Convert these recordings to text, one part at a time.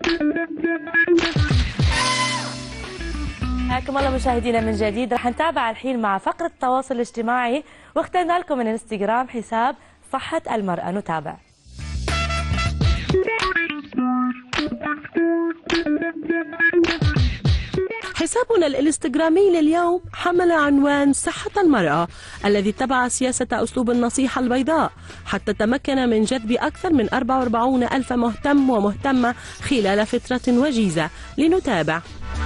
حياكم الله مشاهدينا من جديد. رح نتابع الحين مع فقرة التواصل الاجتماعي، واخترنا لكم من الانستغرام حساب صحة المرأة. نتابع. حسابنا الانستغرامي لليوم حمل عنوان صحة المرأة، الذي اتبع سياسة أسلوب النصيحة البيضاء حتى تمكن من جذب أكثر من 44 ألف مهتم ومهتمة خلال فترة وجيزة. لنتابع.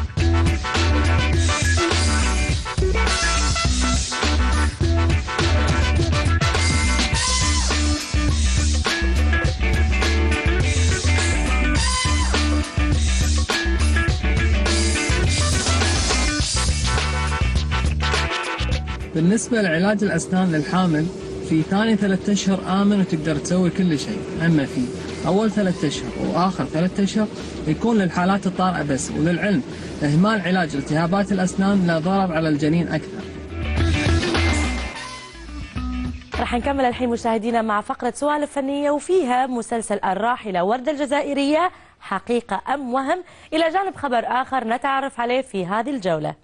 بالنسبة لعلاج الأسنان للحامل، في ثاني 3 أشهر آمن وتقدر تسوي كل شيء، أما في أول 3 أشهر وآخر 3 أشهر يكون للحالات الطارئة بس. وللعلم إهمال علاج التهابات الأسنان لا ضرر على الجنين أكثر. رح نكمل الحين مشاهدينا مع فقرة سوالف فنية، وفيها مسلسل الراحلة وردة الجزائرية حقيقة أم وهم، إلى جانب خبر آخر نتعرف عليه في هذه الجولة.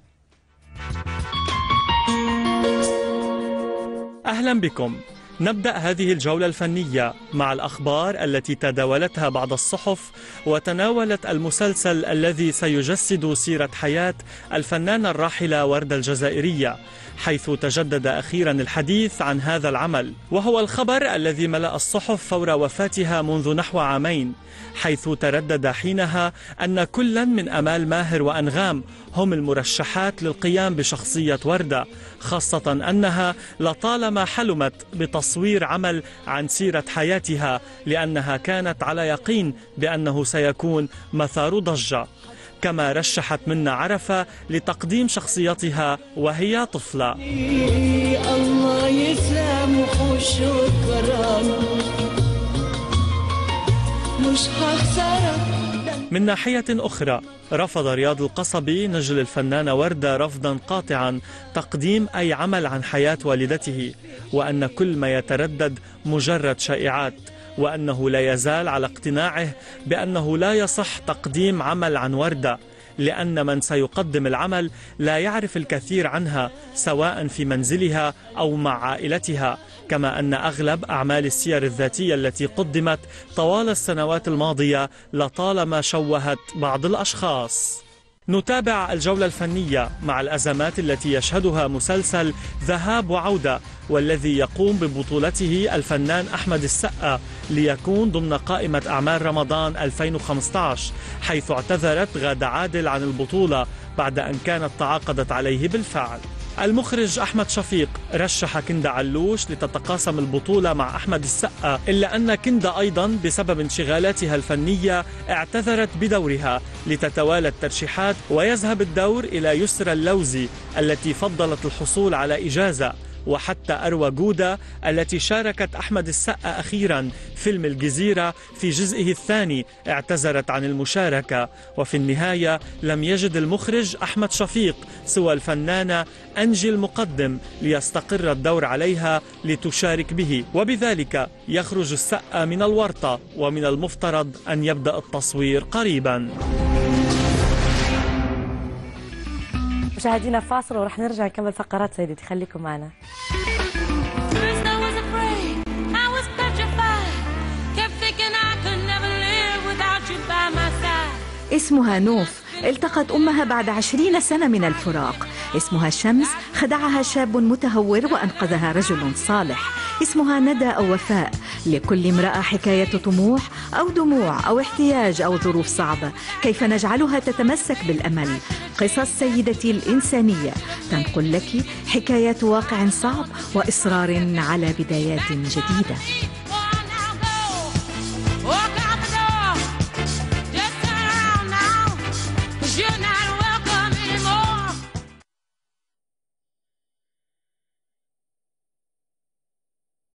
أهلا بكم. نبدأ هذه الجولة الفنية مع الأخبار التي تداولتها بعض الصحف وتناولت المسلسل الذي سيجسد سيرة حياة الفنانة الراحلة وردة الجزائرية، حيث تجدد أخيرا الحديث عن هذا العمل، وهو الخبر الذي ملأ الصحف فور وفاتها منذ نحو عامين، حيث تردد حينها أن كلا من أمال ماهر وأنغام هم المرشحات للقيام بشخصية وردة، خاصة أنها لطالما حلمت بتصوير عمل عن سيرة حياتها، لأنها كانت على يقين بأنه سيكون مثار ضجة. كما رشحت منى عرفة لتقديم شخصيتها وهي طفلة. الله يسامحه شكرا مش هخسرك. من ناحية أخرى، رفض رياض القصبي نجل الفنانة وردة رفضا قاطعا تقديم أي عمل عن حياة والدته، وأن كل ما يتردد مجرد شائعات، وأنه لا يزال على اقتناعه بأنه لا يصح تقديم عمل عن وردة، لأن من سيقدم العمل لا يعرف الكثير عنها سواء في منزلها أو مع عائلتها، كما أن أغلب أعمال السير الذاتية التي قدمت طوال السنوات الماضية لطالما شوهت بعض الأشخاص. نتابع الجولة الفنية مع الأزمات التي يشهدها مسلسل ذهاب وعودة، والذي يقوم ببطولته الفنان أحمد السقا ليكون ضمن قائمة أعمال رمضان 2015، حيث اعتذرت غادة عادل عن البطولة بعد أن كانت تعاقدت عليه بالفعل. المخرج أحمد شفيق رشح كندا علوش لتتقاسم البطولة مع أحمد السقا، إلا أن كندا أيضا بسبب انشغالاتها الفنية اعتذرت بدورها لتتوالى الترشيحات، ويذهب الدور إلى يسرى اللوزي التي فضلت الحصول على إجازة، وحتى أروى جودة التي شاركت أحمد السقا أخيرا فيلم الجزيرة في جزئه الثاني اعتذرت عن المشاركة. وفي النهاية لم يجد المخرج أحمد شفيق سوى الفنانة أنجي المقدم ليستقر الدور عليها لتشارك به، وبذلك يخرج السقا من الورطة، ومن المفترض أن يبدأ التصوير قريبا. مشاهدينا فاصل ورح نرجع نكمل فقرات سيدتي، خليكم معنا. اسمها نوف، التقت أمها بعد 20 سنة من الفراق. اسمها شمس، خدعها شاب متهور وأنقذها رجل صالح. اسمها ندى أو وفاء. لكل امرأة حكاية طموح أو دموع أو احتياج أو ظروف صعبة، كيف نجعلها تتمسك بالأمل. قصص سيدتي الإنسانية تنقل لك حكايات واقع صعب وإصرار على بدايات جديدة.